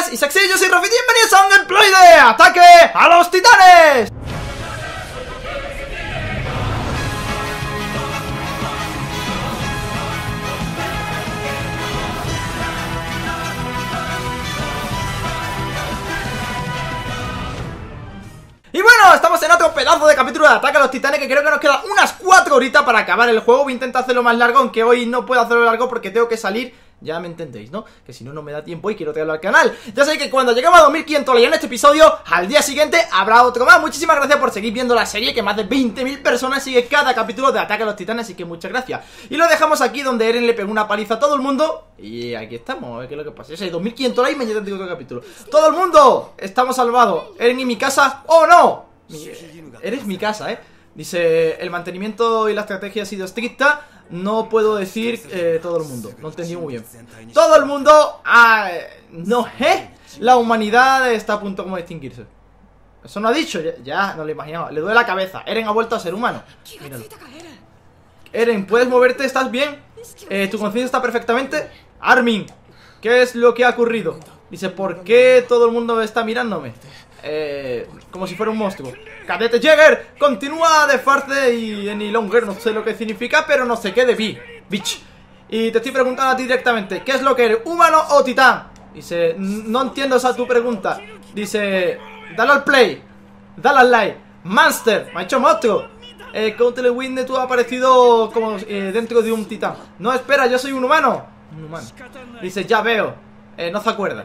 y sexy, yo soy Rafi, bienvenidos a un gameplay de Ataque a los Titanes. Y bueno, estamos en otro pedazo de capítulo de Ataque a los Titanes, que creo que nos quedan unas 4 horitas para acabar el juego. Voy a intentar hacerlo más largo, aunque hoy no puedo hacerlo largo porque tengo que salir. Ya me entendéis, ¿no? Que si no, no me da tiempo y quiero traerlo al canal. Ya sabéis que cuando lleguemos a 2500 likes en este episodio, al día siguiente habrá otro más. Muchísimas gracias por seguir viendo la serie, que más de 20.000 personas sigue cada capítulo de Ataque a los Titanes, así que muchas gracias. Y lo dejamos aquí donde Eren le pegó una paliza a todo el mundo. Y aquí estamos, a ver qué es lo que pasa. Ya sé, 2500 likes y mañana tengo otro capítulo. ¡Todo el mundo! Estamos salvados. Eren y mi casa. ¡Oh, no! Eres mi casa, Dice, el mantenimiento y la estrategia ha sido estricta. No puedo decir todo el mundo. No entendí muy bien. Todo el mundo... no, la humanidad está a punto como de extinguirse. Eso no ha dicho, ya no lo imaginaba. Le duele la cabeza. Eren ha vuelto a ser humano. Míralo. Eren, ¿puedes moverte? ¿Estás bien? ¿Tu conciencia está perfectamente? Armin, ¿qué es lo que ha ocurrido? Dice, ¿por qué todo el mundo está mirándome? Como si fuera un monstruo. Cadete Jäger, continúa de farce y any longer, no sé lo que significa, pero no sé qué de bitch. Y te estoy preguntando a ti directamente, ¿qué es lo que eres, humano o titán? Dice, no entiendo esa tu pregunta. Dice, dale al play, dale al like. Monster, me ha hecho monstruo. Country Wind, tú has aparecido como dentro de un titán. No, espera, yo soy un humano. Un humano. Dice, ya veo, no se acuerda.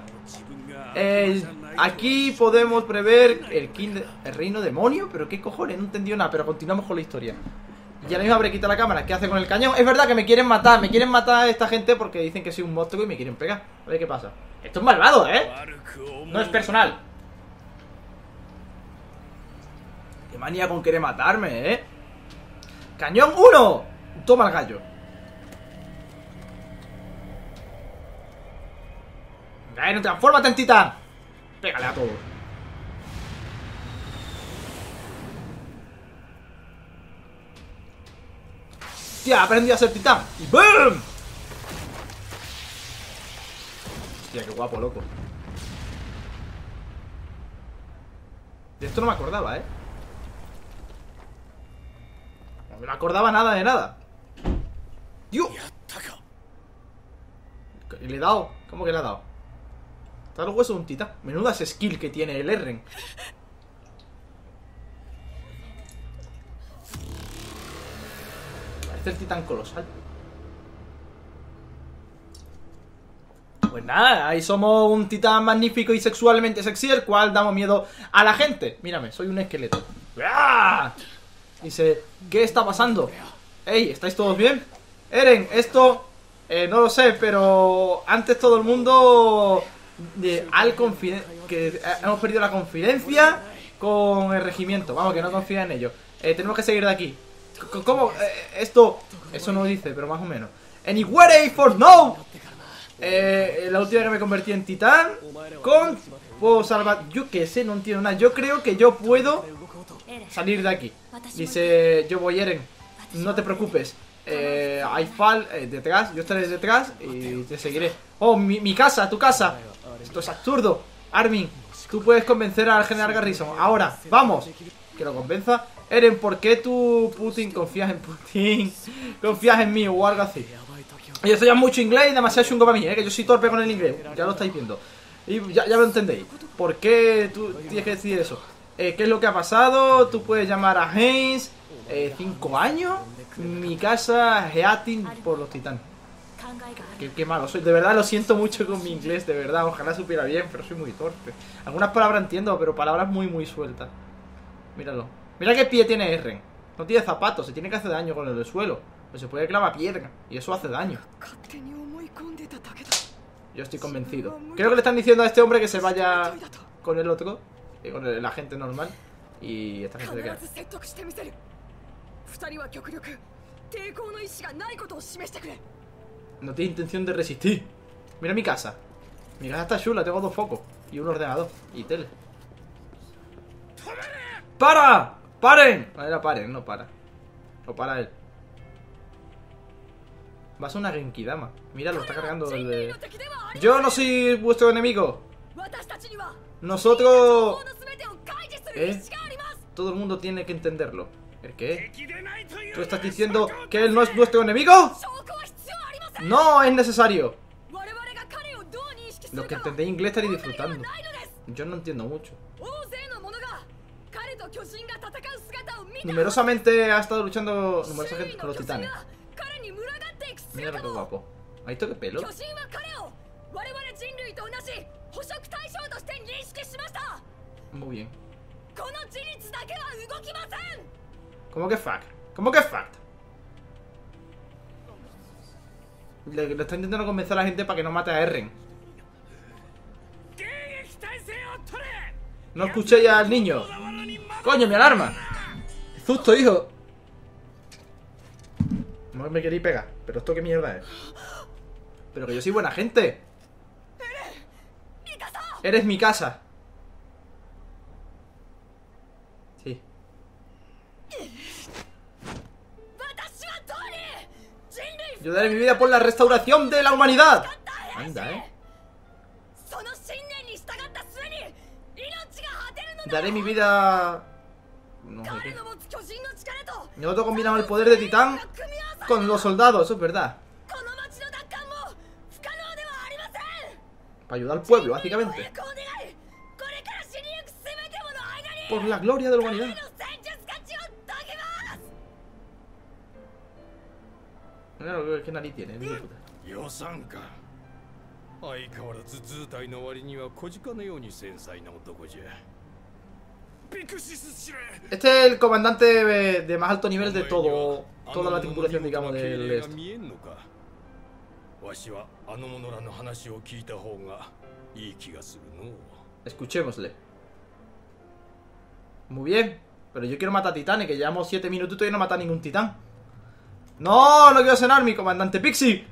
Aquí podemos prever el reino demonio. ¿Pero qué cojones? No entendió nada, pero continuamos con la historia. Y ahora mismo habré quitado la cámara. ¿Qué hace con el cañón? Es verdad que me quieren matar. Me quieren matar a esta gente porque dicen que soy un monstruo y me quieren pegar. A ver qué pasa. Esto es malvado, no es personal. Qué manía con querer matarme, Cañón 1. Toma el gallo. No, transfórmate en titán. Pégale a todos. Hostia, aprendí a ser titán. Y ¡boom! Hostia, qué guapo, loco. De esto no me acordaba, No me acordaba nada de nada. ¡Dios! ¿Le he dado? ¿Cómo que le he dado? Está los huesos de un titán. Menuda skill que tiene el Eren. Parece el titán colosal. Pues nada, ahí somos un titán magnífico y sexualmente sexy, el cual damos miedo a la gente. Mírame, soy un esqueleto. ¡Ah! Dice, ¿qué está pasando? Ey, ¿estáis todos bien? Eren, esto... no lo sé, pero antes todo el mundo... que hemos perdido la confidencia con el regimiento. Vamos, que no confía en ellos. Tenemos que seguir de aquí. ¿Cómo? Esto... Eso no dice, pero más o menos. Anywhere for no. La última vez que me convertí en titán. Puedo salvar... Yo qué sé, no entiendo nada. Yo creo que yo puedo salir de aquí. Dice, yo voy, Eren. No te preocupes. Hay Fall detrás, yo estaré detrás y te seguiré. Oh, mi casa, tu casa. Esto es absurdo. Armin, tú puedes convencer al general Garrison. Ahora, vamos. Que lo convenza. Eren, ¿por qué tú, Putin, confías en Putin? Confías en mí o algo así. Yo estoy ya mucho inglés y demasiado chungo para mí, que yo soy torpe con el inglés. Ya lo estáis viendo. Y ya lo entendéis. ¿Por qué tú tienes que decir eso? ¿Qué es lo que ha pasado? Tú puedes llamar a Haynes. 5 años. Mi casa, Heating por los titanes. Qué malo soy, de verdad lo siento mucho con mi inglés, de verdad, ojalá supiera bien, pero soy muy torpe. Algunas palabras entiendo, pero palabras muy sueltas. Míralo. Mira qué pie tiene Eren. No tiene zapatos, se tiene que hacer daño con el del suelo. Pero se puede clavar piedra, y eso hace daño. Yo estoy convencido. Creo que le están diciendo a este hombre que se vaya con el otro, con la gente normal. Y esta gente se queda. No tiene intención de resistir. Mira mi casa. Mi casa está chula, tengo 2 focos y un ordenador y tele. ¡Para! ¡Paren! No era paren, no para. O para él. Va a ser una Genkidama. Mira, lo está cargando el de... Yo no soy vuestro enemigo. Nosotros... Todo el mundo tiene que entenderlo. ¿El qué? ¿Tú estás diciendo que él no es nuestro enemigo? No es necesario. Los que entendéis inglés estaréis disfrutando. Yo no entiendo mucho. Numerosamente ha estado luchando numerosa gente con los titanes. Mira lo que guapo. ¿Hay toque pelo? Muy bien. ¿Cómo que fact? ¿Cómo que fact? Le está intentando convencer a la gente para que no mate a Eren. No escuché ya al niño. ¡Coño, mi alarma! ¡Qué susto, hijo! No me queréis pegar. Pero esto qué mierda es. Pero que yo soy buena gente. Eres mi casa. Sí. Yo daré mi vida por la restauración de la humanidad. Anda, Daré mi vida... No sé qué. Nosotros combinamos el poder de Titán con los soldados, eso es verdad. Para ayudar al pueblo, básicamente. Por la gloria de la humanidad. Mira qué nariz tiene, hijo de puta. Este es el comandante de más alto nivel de toda la tripulación, digamos, del este. Escuchémosle. Muy bien. Pero yo quiero matar a titanes, que llevamos 7 minutos y no mata a ningún titán. No, no quiero ser Armin, comandante Pixie.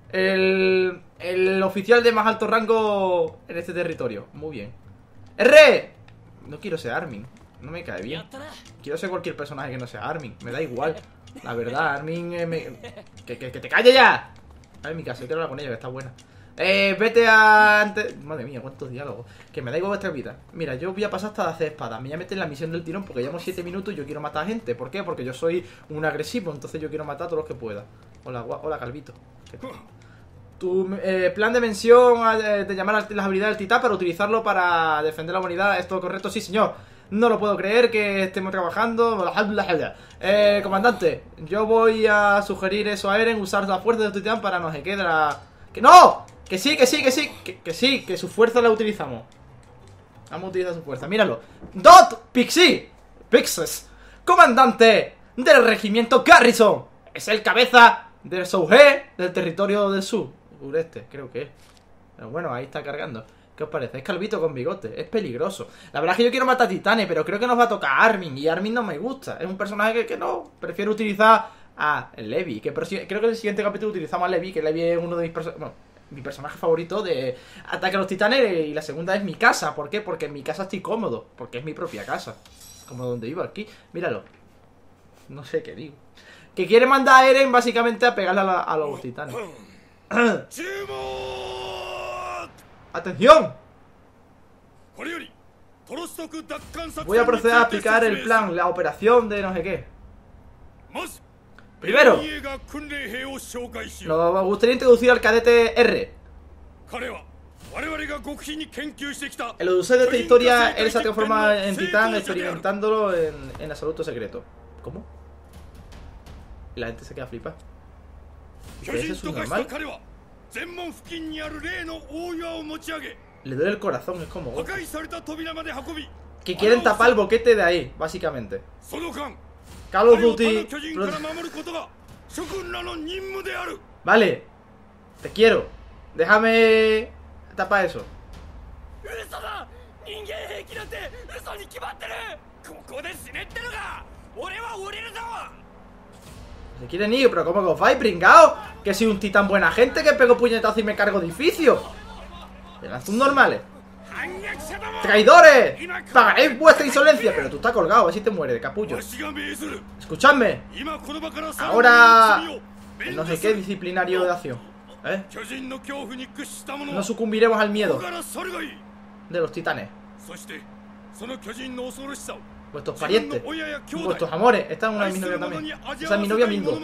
El oficial de más alto rango en este territorio. Muy bien. ¡R! No quiero ser Armin. No me cae bien. Quiero ser cualquier personaje que no sea Armin. Me da igual. La verdad, Armin... ¡Que te calles ya! A ver mi casa, quiero hablar con ella, que está buena. Vete a... Madre mía, cuántos diálogos. Que me da igual vuestra vida. Mira, yo voy a pasar hasta de hacer espadas. Me voy a meter en la misión del tirón porque llevamos 7 minutos y yo quiero matar a gente. ¿Por qué? Porque yo soy un agresivo, entonces yo quiero matar a todos los que pueda. Hola, Calvito. Tu plan de mención de llamar a las habilidades del titán para utilizarlo para defender la humanidad. ¿Es todo correcto? Sí, señor. No lo puedo creer que estemos trabajando. Comandante, yo voy a sugerir eso a Eren, usar la fuerza de tu titán para no se quede la... ¡Que no! Que sí, que sí, que su fuerza la utilizamos. Vamos a utilizar su fuerza, míralo. Dot Pixie Pixes, comandante del regimiento Garrison. Es el cabeza del Souhe del territorio del sureste, creo que es. Pero bueno, ahí está cargando. ¿Qué os parece? Es calvito con bigote, es peligroso. La verdad es que yo quiero matar a Titanes, pero creo que nos va a tocar a Armin. Y Armin no me gusta, es un personaje que no. Prefiero utilizar a Levi, creo que en el siguiente capítulo utilizamos a Levi. Que Levi es uno de mis personajes, bueno, mi personaje favorito de Ataque a los Titanes. Y la segunda es mi casa. ¿Por qué? Porque en mi casa estoy cómodo, porque es mi propia casa, como donde vivo aquí. Míralo. No sé qué digo. Que quiere mandar a Eren básicamente a pegarle a los titanes. ¡Atención! Voy a proceder a aplicar el plan, la operación de no sé qué. Primero, nos gustaría introducir al cadete R. El usuario de esta historia, él se transforma en titán experimentándolo en absoluto secreto. ¿Cómo? Y la gente se queda flipa. ¿Pero ese es un normal? Le duele el corazón, es como... Que quieren tapar el boquete de ahí, básicamente. Call of Duty... Vale. Te quiero. Déjame... tapar eso. Se quieren ir, pero ¿cómo que os vais, pringao? Que soy un titán buena gente que pego puñetazo y me cargo edificios. Eran normales. ¡Traidores! ¡Pagaréis vuestra insolencia! Pero tú estás colgado, a ver si te mueres, capullo. Escuchadme. Ahora... no sé qué disciplinario de acción. No sucumbiremos al miedo de los titanes. Vuestros parientes, vuestros amores. Esta es una de mis novias también. Esa es mi novia Mingo.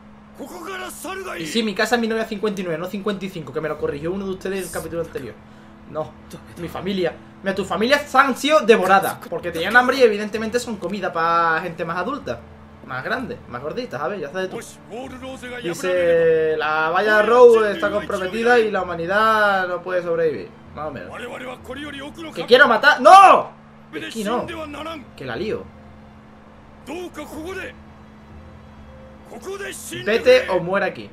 Y sí, mi casa es mi novia 59, no 55, que me lo corrigió uno de ustedes en el capítulo anterior. No, mi familia. Mira, tus familias han sido devoradas porque tenían hambre y evidentemente son comida para gente más adulta, más grande, más gordita, ¿sabes? Ya sabes tú. Dice, la valla Road está comprometida y la humanidad no puede sobrevivir. Más o menos. ¿Que quiero matar? ¡No! Aquí no. Que la lío. Vete o muere aquí.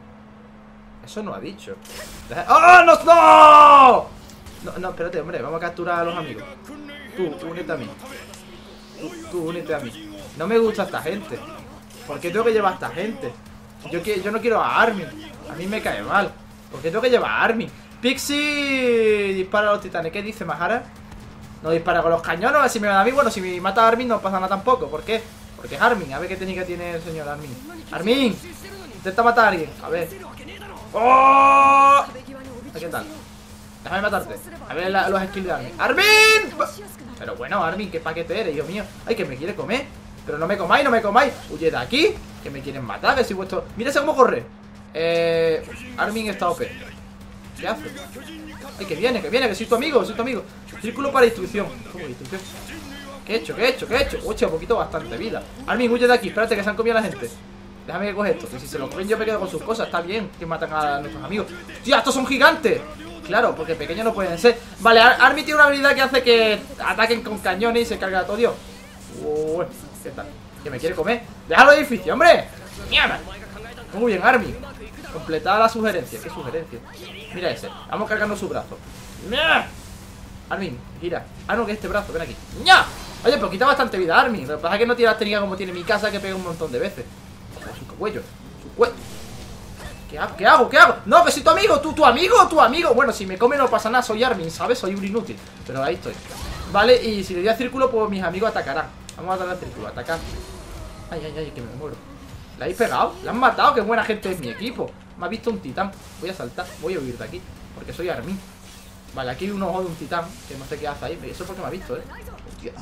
Eso no ha dicho. ¡Oh, no! ¡No! No, espérate, hombre. Vamos a capturar a los amigos. Tú, únete a mí. Tú, únete a mí. No me gusta esta gente. ¿Por qué tengo que llevar a esta gente? Yo no quiero a Armin. A mí me cae mal. ¿Por qué tengo que llevar a Armin? Pixie dispara a los titanes. ¿Qué dice Mahara? No dispara con los cañones. A ver si me da a mí. Bueno, si me mata a Armin no pasa nada tampoco. ¿Por qué? Porque es Armin. A ver qué técnica tiene el señor Armin. ¡Armin! Intenta matar a alguien. A ver. ¡Oh! ¿Qué tal? Déjame matarte. A ver los skills de Armin. ¡Armin! Pero bueno, Armin, ¿qué paquete eres, Dios mío? ¡Ay, que me quiere comer! Pero no me comáis, no me comáis. Huye de aquí, que me quieren matar. Que si vuestro... Mírese cómo corre. Armin está OP. ¿Qué hace? ¡Ay, que viene, que soy tu amigo, soy tu amigo! Círculo para instrucción. ¿Cómo instrucción? ¿Qué he hecho? ¿Qué he hecho? ¿Qué he hecho? Hostia, un poquito bastante vida. Armin, huye de aquí. Espérate, que se han comido a la gente. Déjame que coge esto. Que si se lo comen yo me quedo con sus cosas. Está bien que matan a nuestros amigos. ¡Tía, estos son gigantes! Claro, porque pequeños no pueden ser. Vale, Armin tiene una habilidad que hace que ataquen con cañones y se carga a todo Dios. ¿Qué tal? Que me quiere comer. ¡Déjalo de edificio, hombre! ¡Mierda! Muy bien, Armin. Completada la sugerencia. ¿Qué sugerencia? Mira ese. Vamos cargando su brazo. ¡Mierda! Armin, gira. Ah, no, que este brazo, ven aquí. ¡Ya! Oye, pero quita bastante vida, Armin. Lo que pasa es que no tiene la técnica como tiene mi casa, que pega un montón de veces. Su cuello. Su cuello. ¿Qué hago? ¿Qué hago? No, que soy tu amigo, tu amigo. Bueno, si me come no pasa nada, soy Armin, ¿sabes? Soy un inútil. Pero ahí estoy. Vale, y si le doy al círculo, pues mis amigos atacarán. Vamos a darle al círculo, atacar. Ay, que me muero. ¿La habéis pegado? ¿La han matado? Qué buena gente es mi equipo. Me ha visto un titán. Voy a saltar, voy a huir de aquí, porque soy Armin. Vale, aquí hay un ojo de un titán, que no sé qué hace ahí. Eso es porque me ha visto, Hostia.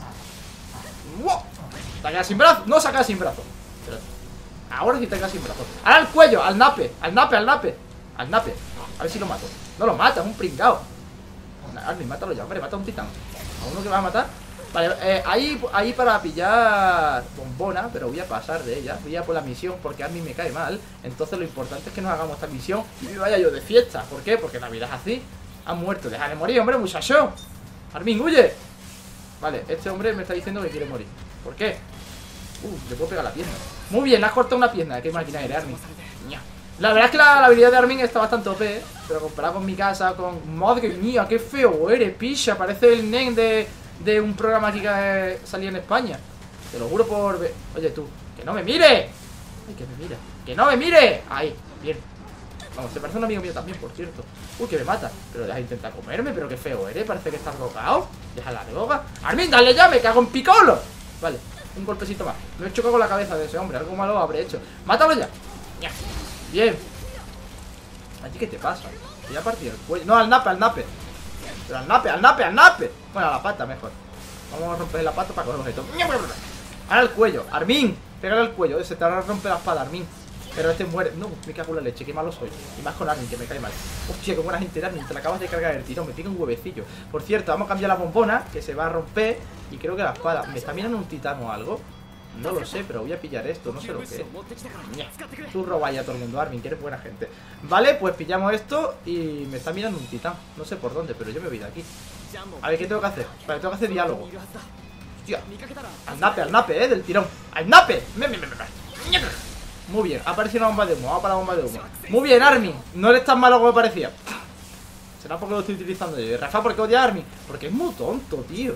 ¡Wow! ¿Se ha quedado sin brazo? No se ha quedado sin brazo. Pero ahora sí te quedas sin brazo. Ahora al cuello, al nape. Al nape. A ver si lo mato. No lo mata, es un pringao. Armin, mátalo ya, hombre, mata a un titán. A uno que va a matar. Vale, ahí para pillar bombona, pero voy a pasar de ella. Voy a por la misión porque Armin me cae mal. Entonces lo importante es que nos hagamos esta misión y me vaya yo de fiesta. ¿Por qué? Porque la vida es así. Han muerto, déjale morir, hombre, muchacho. Armin, huye. Vale, este hombre me está diciendo que quiere morir. ¿Por qué? Le puedo pegar la pierna. Muy bien, le has cortado una pierna. Qué máquina eres, Armin. La verdad es que la habilidad de Armin está bastante OP, pero comparado con mi casa, con... Madre mía, qué feo eres, picha. Parece el nen de un programa aquí que salía en España. Te lo juro por... Oye, tú, que no me mire. Ay, que me mira. Que no me mire. Ahí, bien. Vamos, se parece a un amigo mío también, por cierto. Uy, que me mata. Pero deja de intentar comerme, pero qué feo eres. Parece que estás drogado. Deja la droga. Armin, dale ya, me cago en picolo. Vale, un golpecito más. Me he chocado con la cabeza de ese hombre. Algo malo habré hecho. Mátalo ya. Bien. ¿A ti qué te pasa? Te voy a partir el cuello. No, al nape. Pero al nape. Bueno, a la pata mejor. Vamos a romper la pata para coger objeto. Ahora el cuello. Armin, pégale al cuello. Se te va a romper la espada, Armin. Pero este muere. No, me cago en la leche, qué malo soy. Y más con Armin, que me cae mal. Hostia, qué buena gente, Armin. Te la acabas de cargar el tirón. Me pica un huevecillo. Por cierto, vamos a cambiar la bombona, que se va a romper. Y creo que la espada. ¿Me está mirando un titán o algo? No lo sé, pero voy a pillar esto. No sé lo que es. Tú robas ya todo el mundo, Armin, que eres buena gente. Vale, pues pillamos esto. Y me está mirando un titán. No sé por dónde, pero yo me voy de aquí. A ver, ¿qué tengo que hacer? Vale, tengo que hacer diálogo. Hostia. Al nape, del tirón. Al nape. Muy bien, ha aparecido una bomba de humo. Vamos para la bomba de humo. Muy bien, Armin. No eres tan malo como parecía. Será porque lo estoy utilizando yo. Rafa, ¿por qué odia a Armin? Porque es muy tonto, tío.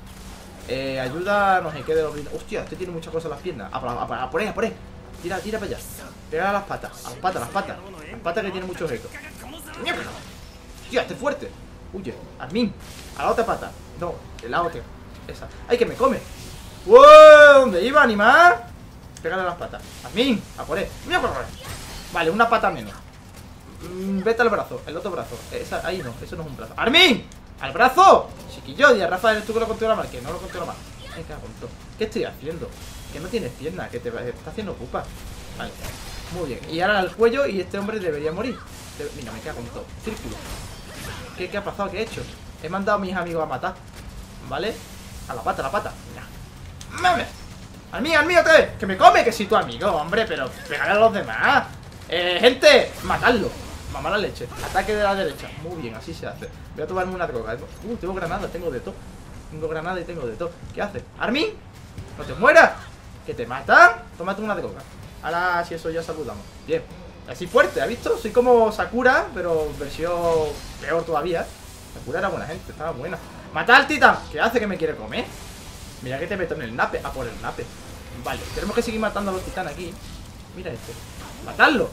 Ayuda, no sé qué de los... Hostia, este tiene muchas cosas en las piernas. A por ahí. Tira para allá. Pega a las patas. Las patas que tienen muchos ecos. Hostia, este es fuerte. Huye, Armin. A la otra pata. No, la otra. Esa. ¡Ay, que me come! ¡Wow! ¿Dónde iba, animal? Pégale a las patas. Armin, a por él. Vale, una pata menos. Vete al brazo, el otro brazo. Ahí no, eso no es un brazo. ¡Armin! ¡Al brazo! Chiquillo, y a Rafa eres tú que lo controla mal. Que no lo controla mal. Me cago en todo. ¿Qué estoy haciendo? Que no tienes piernas, que te está haciendo pupa. Vale, muy bien. Y ahora al cuello y este hombre debería morir. Mira, me cago en todo. Círculo. ¿Qué ha pasado? ¿Qué he hecho? He mandado a mis amigos a matar. ¿Vale? A la pata, a la pata. Mira. ¡Mame! ¡Al mío, te! ¡Que me come! Que soy tu amigo, hombre. Pero pégale a los demás. Gente, matadlo. Mamá la leche. Ataque de la derecha. Muy bien, así se hace. Voy a tomarme una droga. Tengo granada, tengo de todo. Tengo granada y tengo de todo. ¿Qué hace? ¿Armin? ¡No te mueras! ¿Que te matan? Tómate una droga. Ahora, si eso ya saludamos. Bien. Así fuerte, ¿has visto? Soy como Sakura, pero versión peor todavía. Sakura era buena gente, estaba buena. ¡Mata al titán! ¿Qué hace? ¿Que me quiere comer? Mira que te meto en el nape. A por el nape. Vale, tenemos que seguir matando a los titanes aquí. Mira este. ¡Matadlo!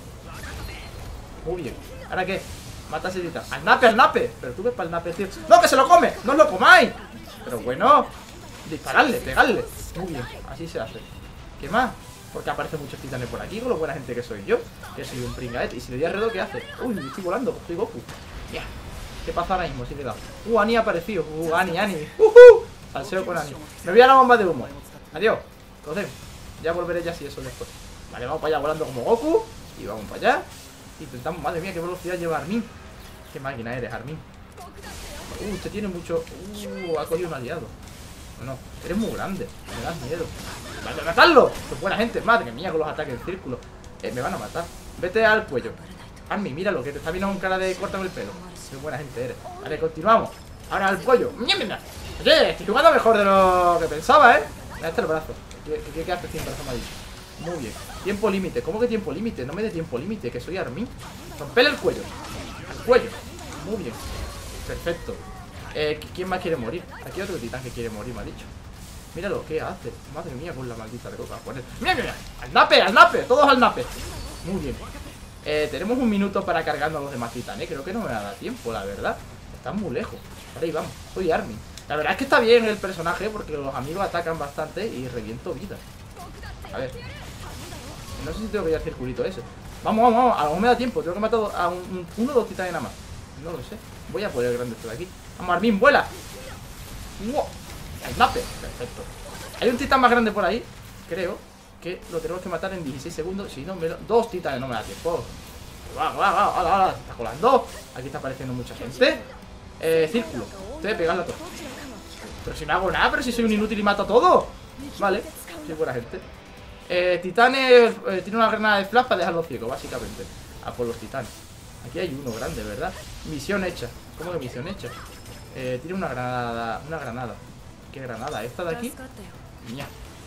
Muy bien. ¿Ahora qué? Mata a ese titán. ¡Al nape, al nape! Pero tú ves para el nape, tío. ¡No, que se lo come! ¡No os lo comáis! Pero bueno, dispararle, pegarle. Muy bien, así se hace. ¿Qué más? Porque aparecen muchos titanes por aquí, con lo buena gente que soy yo. Que soy un pringaete. Y si le doy alrededor, ¿qué hace? Uy, estoy volando, soy Goku. Ya. ¿Qué pasa ahora mismo? Sí, cuidado. Ani ha aparecido. Ani. Salseo con Ani. Me voy a la bomba de humo. Adiós. Entonces, ya volveré ya si eso después. Vale, vamos para allá volando como Goku. Y vamos para allá. Intentamos, madre mía, qué velocidad lleva Armin. Qué máquina eres, Armin. Usted tiene mucho. Ha cogido un aliado. No, eres muy grande. Me das miedo. ¡Vale, matadlo! ¡Qué buena gente! Madre mía, con los ataques en círculo. Me van a matar. Vete al cuello. Armin, míralo, que te está viendo con cara de córtame el pelo. Qué buena gente eres. Vale, continuamos. Ahora al cuello. Oye, estoy jugando mejor de lo que pensaba, ¿eh? Mira, este el brazo. ¿Qué hace sin brazo amarillo? Muy bien. Tiempo límite. ¿Cómo que tiempo límite? No me dé tiempo límite, que soy Armin. Rompele el cuello. Al cuello. Muy bien. Perfecto. ¿Quién más quiere morir? Aquí hay otro titán que quiere morir, me ha dicho. Míralo, ¿qué hace? Madre mía, con la maldita de coca. Mira. Al nape. Todos al nape. Muy bien. Tenemos un minuto para cargarnos a los demás titanes. Creo que no me va a dar tiempo, la verdad. Están muy lejos. Por ahí vamos. Soy Armin. La verdad es que está bien el personaje porque los amigos atacan bastante y reviento vida. A ver. No sé si tengo que ir al circulito ese. Vamos. A lo mejor me da tiempo. Tengo que matar a uno o dos titanes nada más. No lo sé. Voy a por el grande este de aquí. Vamos, Armin, vuela. ¡Wow! El nape. Perfecto. Hay un titán más grande por ahí. Creo que lo tenemos que matar en 16 segundos. Si no, dos titanes no me da tiempo. Va. Está colando. Aquí está apareciendo mucha gente. Círculo. Te voy a pegarle a todo. Pero si no hago nada, pero si soy un inútil y mato a todo. Vale. Soy buena gente. Titanes. Tiene una granada de flash para dejarlo ciego, básicamente. A por los titanes. Aquí hay uno grande, ¿verdad? Misión hecha. ¿Cómo que misión hecha? Tiene una granada. ¿Qué granada? ¿Esta de aquí? Mía.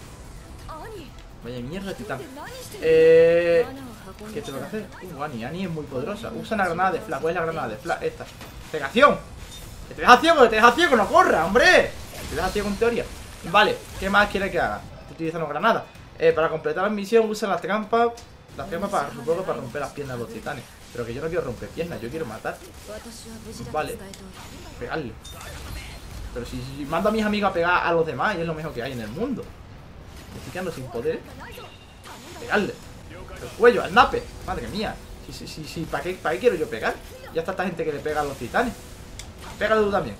Vaya mierda de titán. ¿Qué tengo que hacer? Ani es muy poderosa. Usa una granada de flash. ¿Cuál es la granada de flash? Esta. ¡Cegación! ¡Que te deja ciego! ¡No corra, hombre! Te deja ciego en teoría. Vale, ¿qué más quiere que haga? Estoy utilizando granada. Para completar la misión usa las trampas. Las trampas para romper las piernas de los titanes. Pero que yo no quiero romper piernas, yo quiero matar. Vale. Pegarle. Pero si mando a mis amigos a pegar a los demás y es lo mejor que hay en el mundo. Me estoy quedando sin poder. Pegarle. El cuello, al nape. Madre mía. ¿Para qué quiero yo pegar? Ya está esta gente que le pega a los titanes. Pégale tú también.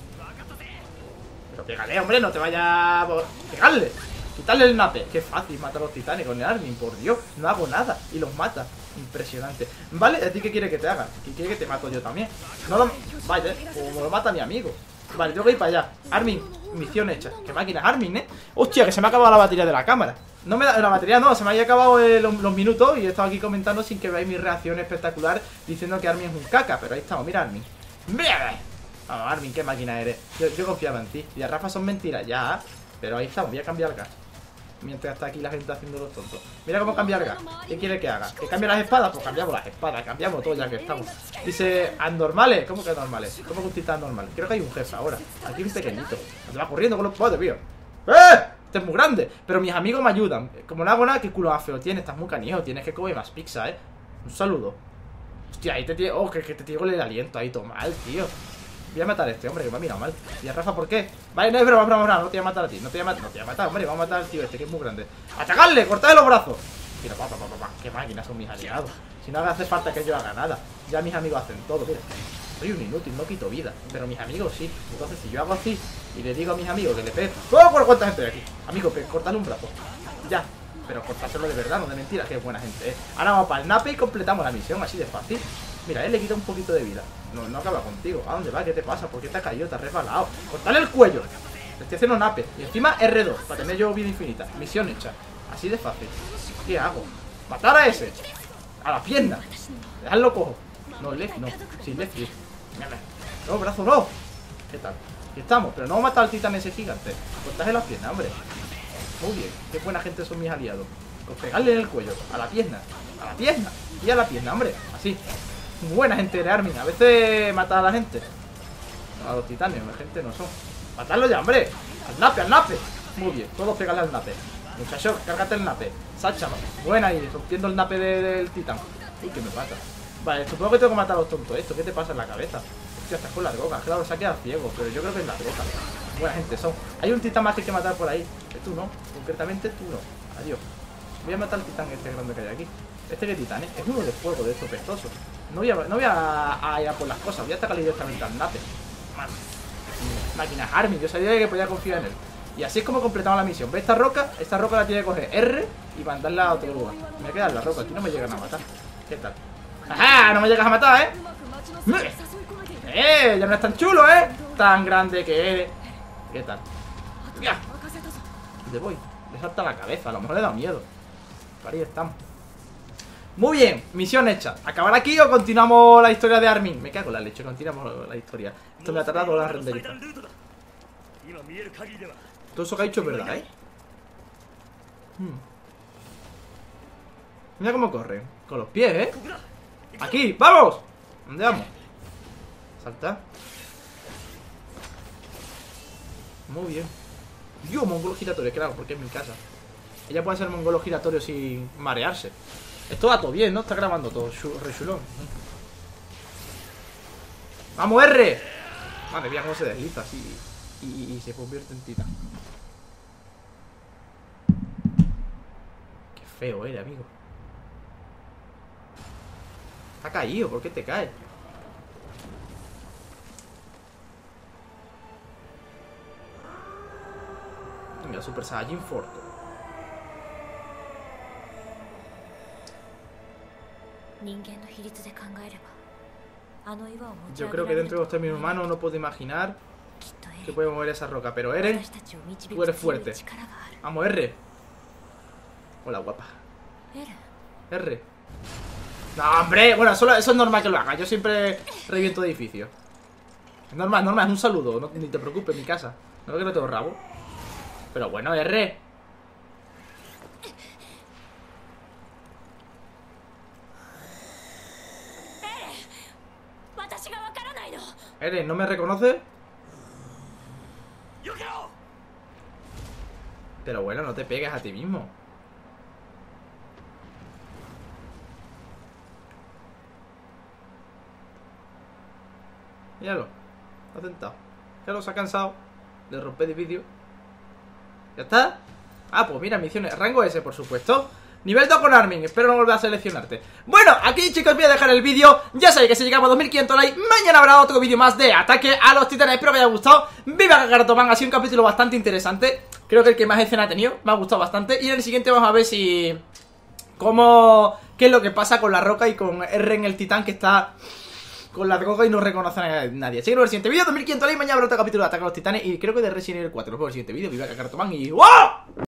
Pero pégale, hombre, no te vayas. Pegarle. Quitarle el nape. Qué fácil matar a los titanes con el Armin, por Dios. No hago nada y los mata. Impresionante. Vale, ¿a ti qué quiere que te haga? ¿Qué quiere que te mato yo también? No lo... Vaya, como lo mata mi amigo. Vale, tengo que ir para allá. Armin, misión hecha. Qué máquina es Armin, Hostia, que se me ha acabado la batería de la cámara. No me da... La batería no, se me había acabado los minutos y he estado aquí comentando sin que veáis mi reacción espectacular diciendo que Armin es un caca. Pero ahí estamos, mira Armin. ¡Mira! Vamos, Armin, qué máquina eres. Yo confiaba en ti. Y a Rafa son mentiras, ya. Pero ahí estamos, voy a cambiar el gas. Mientras está aquí la gente haciendo los tontos. Mira cómo cambia el gas. ¿Qué quiere que haga? ¿Que cambie las espadas? Pues cambiamos las espadas, cambiamos todo ya que estamos. Dice, anormales. ¿Cómo que anormales? ¿Cómo que un titán normal? Creo que hay un jefe ahora. Aquí hay un pequeñito. Se va corriendo con los poderes, tío. Este es muy grande. Pero mis amigos me ayudan. Como no hago nada, qué culo más feo tiene. Estás muy canijo. Tienes que comer más pizza, Un saludo. Hostia, ahí te tiene. Oh, que te digo el aliento ahí todo mal, tío. Voy a matar a este hombre que me ha mirado mal. ¿Y a Rafa por qué? Vale, no es broma, no te voy a matar a ti. No te voy a matar, hombre. Vamos a matar al tío este que es muy grande. ¡Atacarle! ¡Cortadle los brazos! Mira, qué máquinas son mis aliados. Si no hace falta que yo haga nada. Ya mis amigos hacen todo, mira. soy un inútil, no quito vida. Pero mis amigos sí. Entonces si yo hago así y le digo a mis amigos que le peguen... ¡Oh, por cuánta gente hay aquí! Amigo, cortale un brazo. Ya. Pero cortárselo de verdad, no de mentira, que es buena gente, ¿eh? Ahora vamos para el nape y completamos la misión, así de fácil. Mira, él le quita un poquito de vida. No acaba contigo. ¿A dónde va? ¿Qué te pasa? ¿Por qué te has caído? Te has resbalado. ¡Cortale el cuello! Le estoy haciendo nape. Y encima R2, para tener yo vida infinita. Misión hecha. Así de fácil. ¿Qué hago? ¡Matar a ese! ¡A la pierna! Dejadlo cojo. No, left, no. Sin left, sí. No, brazo, no. ¿Qué tal? Aquí estamos, pero no vamos a matar al titán ese gigante. Cortaje las piernas, hombre. Muy bien. Qué buena gente son mis aliados. Con pegarle en el cuello. A la pierna. A la pierna. Y a la pierna, hombre. Así. Muy buena gente de Armin. A veces mata a la gente. No, a los titanes, la gente no son. Matadlo ya, hombre. Al nape, al nape. Muy bien. Todos pegarle al nape. Muchacho, cárgate el nape. Sacha, buena ahí. Rompiendo el nape del titán. Uy, que me mata. Vale, supongo que tengo que matar a los tontos. ¿Esto qué te pasa en la cabeza? Hostia, estás con las rocas. Claro, se ha quedado ciego. Pero yo creo que es las rocas. Buena gente son. Hay un titán más que hay que matar por ahí. Tú no. Concretamente tú no. Adiós. Voy a matar al titán este grande que hay aquí. Este que titán, ¿eh? Es uno de fuego, de estos pestosos. No voy a ir a por las cosas. Voy a atacar directamente al nape. Máquina Armin. Yo sabía que podía confiar en él. Y así es como completamos la misión. ¿Ves esta roca? Esta roca la tiene que coger R y mandarla a otro lugar. Me voy a quedar en la roca. Aquí no me llegan a matar. ¿Qué tal? ¡Ajá! No me llegas a matar, ¿eh? Ya no es tan chulo, ¿eh? Tan grande que eres. ¿Qué tal? ¡Ya! ¿Dónde voy? Le salta la cabeza. A lo mejor le da miedo. Pero ahí estamos. Muy bien, misión hecha. ¿Acabar aquí o continuamos la historia de Armin? Me cago en la leche, continuamos la historia. Esto me ha tardado la renderita. Todo eso que ha dicho es verdad, ¿eh? Mira cómo corre. Con los pies, ¿eh? ¡Aquí! ¡Vamos! ¿Dónde vamos? Salta. Muy bien. Yo, mongolo giratorio, claro, porque es mi casa. Ella puede hacer mongolo giratorio sin marearse. Esto va todo bien, ¿no? Está grabando todo re chulón. ¡Vamos, R! Madre mía, cómo se desliza así y se convierte en titán. Qué feo eres, amigo. Está caído, ¿por qué te caes? Venga, Super Saiyajin Forte. Yo creo que dentro de los términos humanos no puedo imaginar que puede mover esa roca. Pero Eren, tú eres fuerte. Vamos, R. Hola, guapa. R. No, hombre. Bueno, eso es normal que lo haga. Yo siempre reviento edificios. Es normal, es un saludo. No, ni te preocupes, mi casa. No creo que no tengo rabo. Pero bueno, R. Eren, ¿no me reconoce? Pero bueno, no te pegues a ti mismo. Míralo. Está sentado. Ya se ha cansado de romper edificio. ¿Ya está? Ah, pues mira, misiones. Rango S, por supuesto. Nivel 2 con Armin, espero no volver a seleccionarte. Bueno, aquí chicos voy a dejar el vídeo. Ya sabéis que si llegamos a 2500 likes, mañana habrá otro vídeo más de ataque a los titanes. Espero que os haya gustado. Viva Kakaroto Man, ha sido un capítulo bastante interesante. Creo que el que más escena ha tenido, me ha gustado bastante. Y en el siguiente vamos a ver si... ¿Qué es lo que pasa con la roca y con Eren el titán que está con la roca y no reconoce a nadie? Así que en el siguiente vídeo, 2500 likes, mañana habrá otro capítulo de ataque a los titanes. Y creo que de Resident Evil 4. Nos vemos en el siguiente vídeo. Viva Kakaroto Man y... ¡wow!